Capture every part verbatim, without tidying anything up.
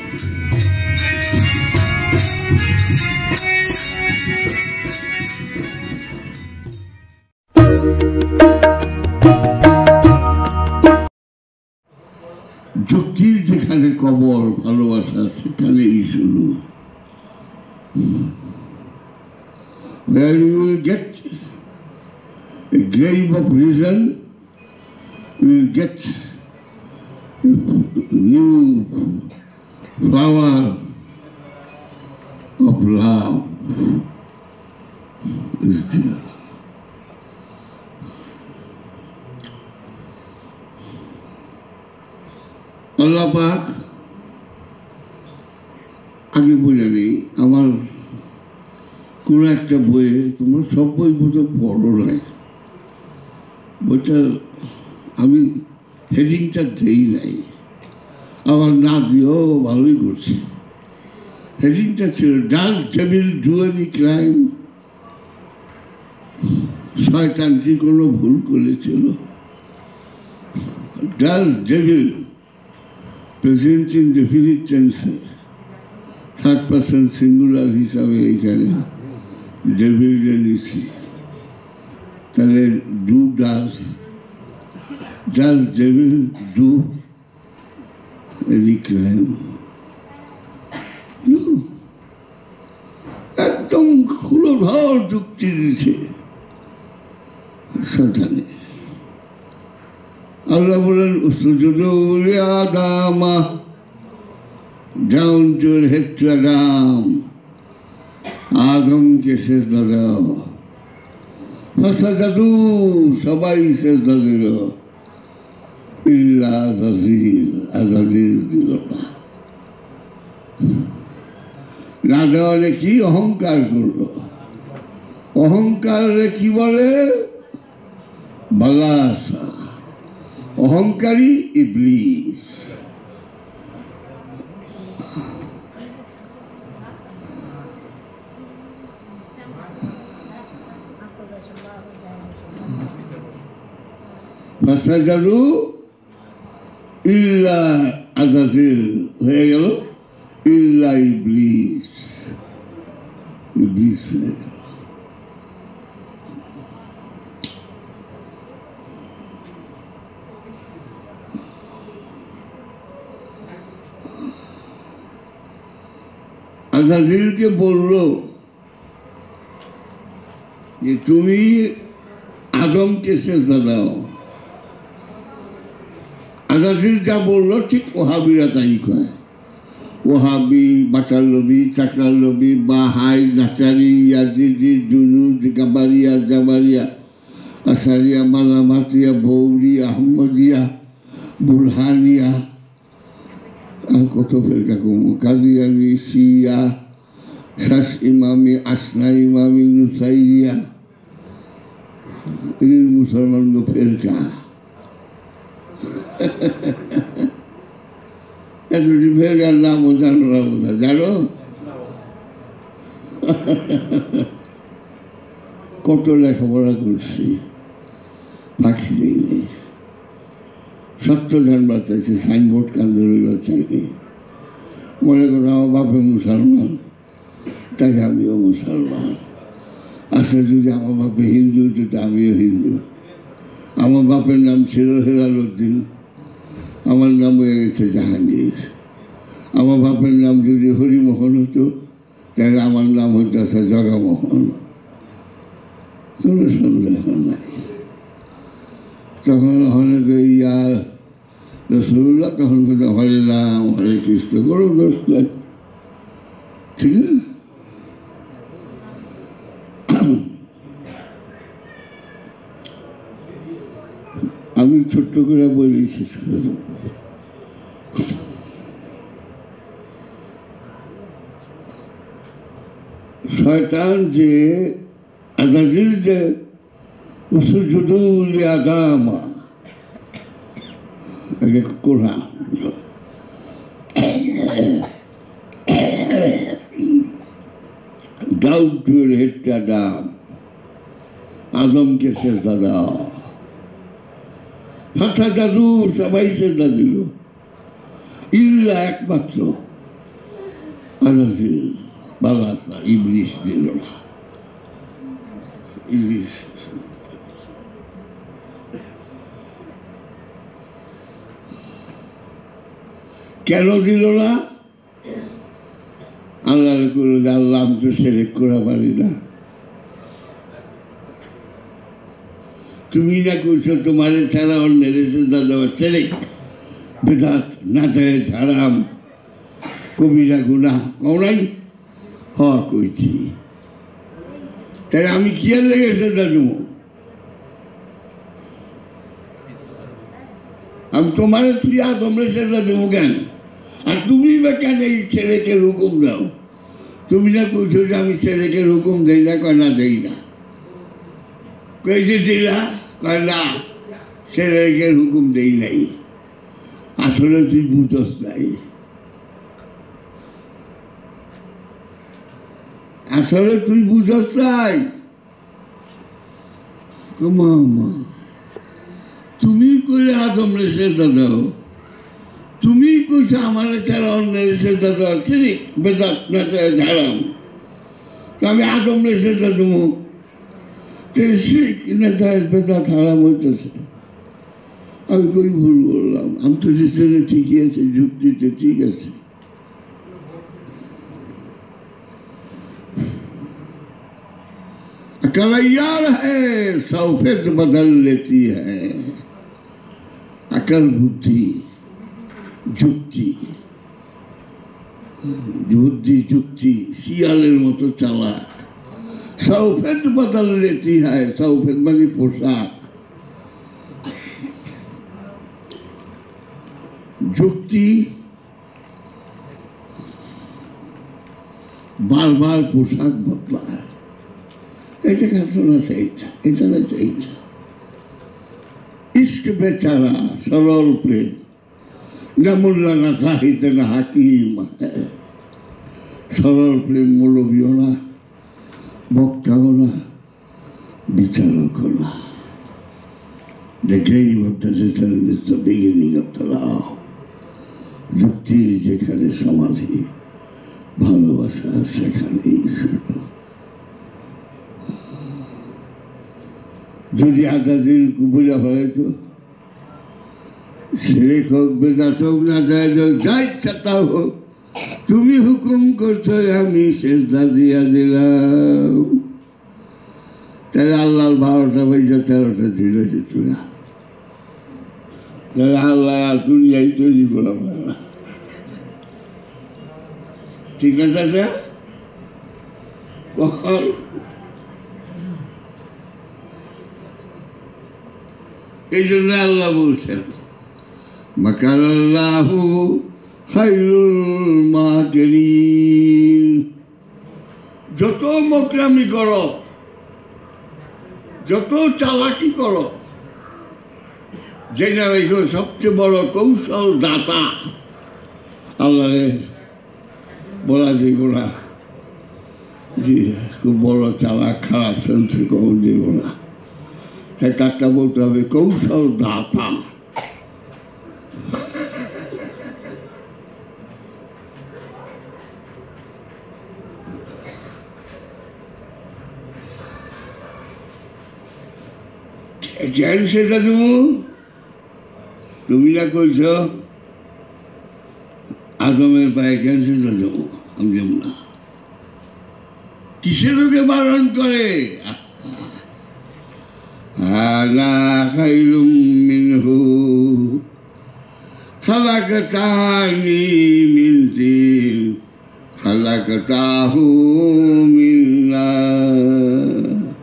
যুক্তির যেখানে কবর ভালোবাসা সেখানেই শুরু। Where you will get a grave of reason, you will get a new flower of love is there. আল্লাহ পাক আগে বলে নেই আমার কোনো একটা বইয়ে, তোমার সব বই বোধ পড়ো নাই, বইটা আমি হেডিংটা দেই নাই, আবার না দিয়েও ভালোই করছি। হেডিংটা ছিল does devil do any crime, শয়তান কি কোনো ভুল করেছিল? Does devil present indefinite টেন্সে থার্ড পারসন সিঙ্গুলার হিসাবে এইখানে ডেভিল নিছি, তাহলে do does does devil do any crime? একদম খুলোধর যুক্তি দিচ্ছে শয়তানে। আল্লাহ বলেন উসজুদু লিআদামা, down to head to Adam, আদমকে সেজদা দাও। ফাসাজাদু, সবাই সেজদা দিল, ইল্লা আযাজিল, আযাজিল দিল না। না দেওয়ালে কি অহংকার করলো, অহংকারে কি বলে বালাসা, অহংকারী ইবলিস। ফাসাজাদু ইল্লা আযাজিল হয়ে গেল ইল্লা ইবলিস, ইবলিস হয়ে গেল। আযাজিলকে বলল যে তুমি আদমকে সেজদা দাও। আযাজিল যা বললো ঠিক ওহাবিরা তাই কয়। ওহাবি, বাটার লবি, চাকরার লবি, বাহাই, নাচারি, ইয়াজিদি, জুনুদ, গাবারিয়া, জাবারিয়া, আসারিয়া, মালামাতিয়া, বৌরি, আহমদিয়া, বুরহানিয়া, আর কত ফেরকা কমু, কাদিয়ানি, শিয়া, শাস ইমামি, আসনা ইমামি, নুসাইরিয়া, এই মুসলমান ফেরকা। এতটি ফেরকার নামও জানো না বোধ হয়, জানো? কত লেখাপড়া করছি, ফাঁকি দিইনি। সত্য জানবার চাইছে, সাইনবোর্ড কান্দে রইবার চাইনি। মনে করো আমার বাপে মুসলমান, তাই আমিও মুসলমান। আসলে যদি আমার বাপে হিন্দু হতো আমিও হিন্দু। আমার বাপের নাম ছিল হেলালুদ্দিন, আমার নাম হয়ে গেছে জাহাঙ্গীর। আমার বাপের নাম যদি হরিমোহন হতো তাহলে আমার নাম হতো আছে জগামোহন। কোনো সন্দেহ নাই। তখন অনেকে ইয়ার রসুল্লাহ, তখন কিন্তু হরে রাম হরে কৃষ্ণ, কোনো দোষ নাই, ঠিক আছে? আমি ছোট্ট করে বলি শেষ করে দেব। শয়তান যে আযাজিল যে উসজুদু লিআদামা, আগে Quran down to your head to Adam, আদমকে সেজদা দাও। ফাসাজাদু, সবাই সেজদা দিল, ইল্লা একমাত্র আজাজিল বালাতা ইবলিশ দিল না। ইবলিশ কেন দিল না? আল্লাহ করে আল্লাহ আমি তো সেরেক করা পারি না। তুমি না করছো তোমার ছাড়া অন্যের সেজদা দেওয়া সেরেক, বেদাত, নাজায়েজ, হারাম, কবিরা গুনাহ কও নাই? হ কইছি। তাই আমি কি আর লেগে সেজদা দেবো? আমি তোমার তুই আর তোমরা সেজদা দেবো কেন? আর তুমি বা কেন এই ছেলেকে হুকুম দাও? তুমি না করছো যে আমি ছেলেকে হুকুম দেই না, কয় না দেই না। কই যে দিলা? কয় না ছেলেকে হুকুম দেই নাই। আসলে তুই বুঝস নাই, আসলে তুই বুঝস নাই। তুমি করে আদমরে সেজদা দাও, তুমি কইছো আমার ছাড়া অন্যের সেজদা দেওয়া শিরক, বেদাত, নাজায়েজ, হারাম। আমি আদমরে সেজদা দেবো, শিরক, নাজায়েজ, বেদাত, হারাম হইতেছে। আমি কই ভুল বললাম? আমি তো যেটা ঠিকই আছে, যুক্তিতে ঠিক আছে। अकल यार है सौफेद बदल लेती है। अकल बुद्धि যুক্তি, বুদ্ধি যুক্তি শিয়ালের মতো চালাক। সৌফেদ বদল লেতি হয়, সৌফেদ মানে পোশাক। যুক্তি বারবার পোশাক বদলায়। এটা ঘটনা সেইটা, এটা না সেইটা। ইস্ক বেচারা সরল প্রেম, না মোল্লা না সাহিত্য না হাকিম। সরল প্রেম মৌলবীও না, বক্তাও না, বিচারকও না। The grave of the little is the beginning of the law. যুক্তির যেখানে সমাধি, ভালোবাসা সেখানেই শুরু। যদি আজাদিল কুবুরা হয়তো শিরক হোক, বেদাত হোক, নাজায়েজ হোক, যা ইচ্ছা তা হোক, তুমি হুকুম করছো আমি সেজদা দিয়া দিলাম। তাহলে আল্লাহর বারোটা পয়সা তেরোটা ছিল যেত না। তাহলে আল্লাহ দুনিয়াই তৈরি করা পারে না। ঠিক আছে? কখন এই জন্য আল্লাহ বলছেন মাকারাল্লাহু খায়রুল মাকিরিন। যত মোকরামি করো, যত চালাকি করো, যেটা রেখো সবচেয়ে বড় কৌশল দাতা আল্লাহ বলা যাইব না। জি, খুব বড় চালাক খারাপ সন্ত্রী কখন যাইব না। হ্যাঁ, কাজটা বলতে হবে কৌশল দাতা। জ্ঞান সেটা দেবো, তুমি না কইছ আদমের পায়ে জ্ঞান সেটা দেবো, আমি দেব না। কিসের ওকে বারণ করে? আনা খায়রুম মিনহু খালাকতানি মিন তিন খালাকতাহু মিন নার।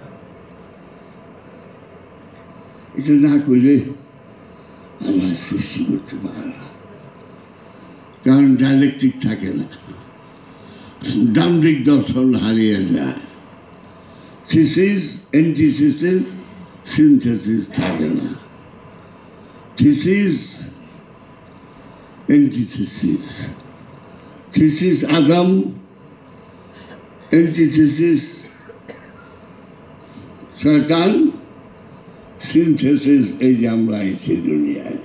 এটা না করলে আল্লাহ সৃষ্টি করতে পারে না, কারণ ডাইলেকট্রিক থাকে না, দান্দিক দর্শন হারিয়ে যায়। থিসিস, অ্যান্টিথিসিস, সিনথেসিস থাকে না। Thesis, antithesis. Thesis Adam, antithesis শয়তান, সিনথেসিস এই যে আমরা আইছি দুনিয়ায়।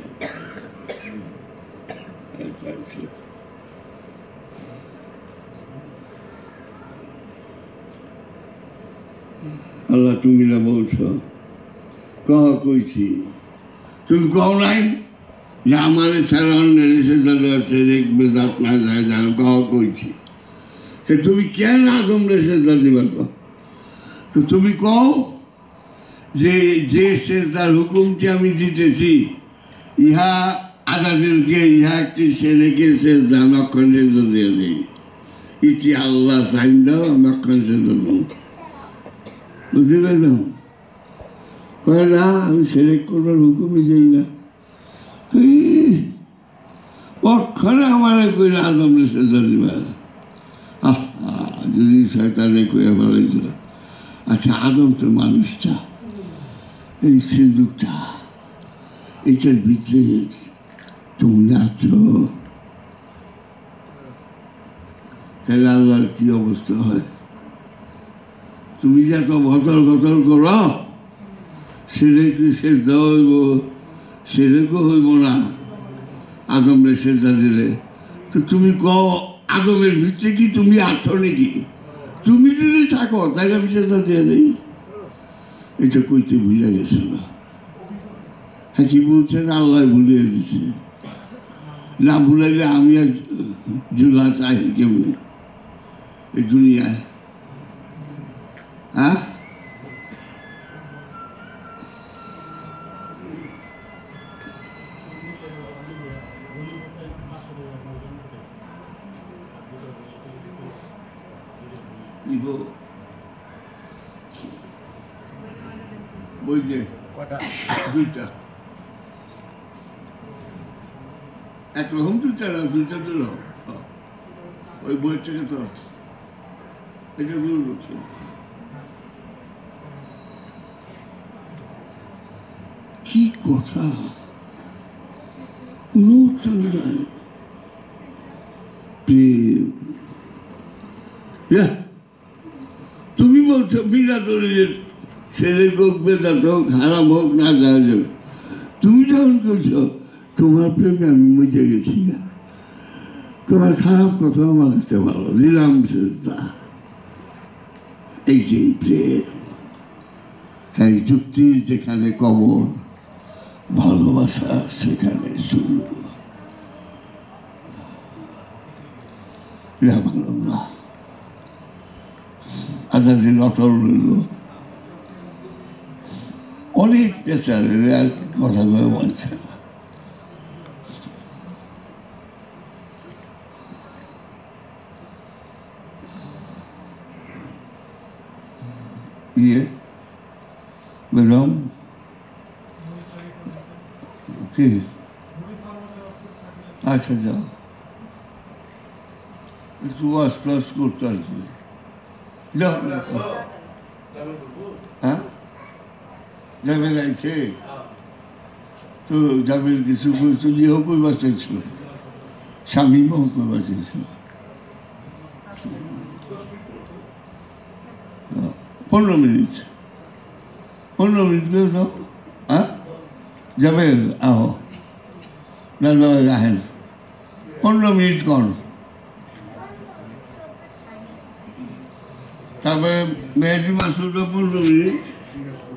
আল্লাহ তুমি না বলছ, কহ কইছি, তুমি কও নাই যে আমার ছাড়া অন্যের সেজদা দেওয়াছে দেখবে দাঁত না যায় জানো, কহ কইছি। সে তুমি কেন আদম রে সেজদা দিবার কহ? তো তুমি কও যে যে সেজদার হুকুমটি আমি দিতেছি ইহা আদাদেরকে ইহা একটি ছেলেকে সেজদা মক্ষণ সেজদা দিয়ে দিই, ইটি আল্লাহ সাইন দাও মক্ষণ সেজদা দাও। বুঝতে পারলাম? কয় না আমি সেলেক্ট করবার হুকুমই দিই না। অক্ষণে আমার কইলে আদম রে সেজদা দিবা। আহা যদি শয়তানে কইয়া বলাইছিল। আচ্ছা আদম তো মানুষটা, এই সিন্দুকটা এটার ভিতরে তুমি আছো, তাহলে আল্লাহর কি অবস্থা হয়? তুমি যে এত ভতর ভতর করো, সেটাকে সেজদা হইব, সেটাকে হইব না আদমের সেজদা দিলে। তো তুমি কও আদমের ভিতরে কি তুমি আছো নাকি? তুমি যদি থাকো তাহলে আমি সেজদা দিয়ে দিই। এটা কইতে ভুলে গেছে না। হ্যাঁ কি বলছেন? আল্লাহ ভুলিয়ে দিচ্ছে। না ভুলাইলে আমি আর জুলা চাই কেমনি এই দুনিয়ায়? হ্যাঁ বই যে দুইটা একরকম দুইটা না, দুইটা তো ওই বই থেকে তো এটা গুলো রয়েছে। কি কথা, কোনো উত্তর নাই। প্রেম তুমি বলছো বিনা দলিলে ছেলে হোক বেদাত হোক হারাম হোক না যায় হোক, তুমি যখন করছো তোমার প্রেমে আমি মজে গেছি না, তোমার খারাপ কথা আমার কাছে ভালো দিলাম সেটা। এই যে প্রেম, এই যুক্তির যেখানে কবর, ভালোবাসা সেখানে শুরু। না আধা দিন অটল রইল, অনেক পেশারের আর কথা কয়ে বলছে না। ইয়ে বেগম কি আচ্ছা যাও একটু ওয়াশ ক্লাস করতে আসবে। যাও হ্যাঁ যাবে গাইছে তো যাবে কিছু ইয়েও করবার চাইছিল, স্বামীও করবার চাইছিল। পনেরো মিনিট পনেরো মিনিট করে দাও। হ্যাঁ যাবে আহো না আহেন পনেরো মিনিট কর, তারপরে মেহেদি মাসুদও পনেরো মিনিট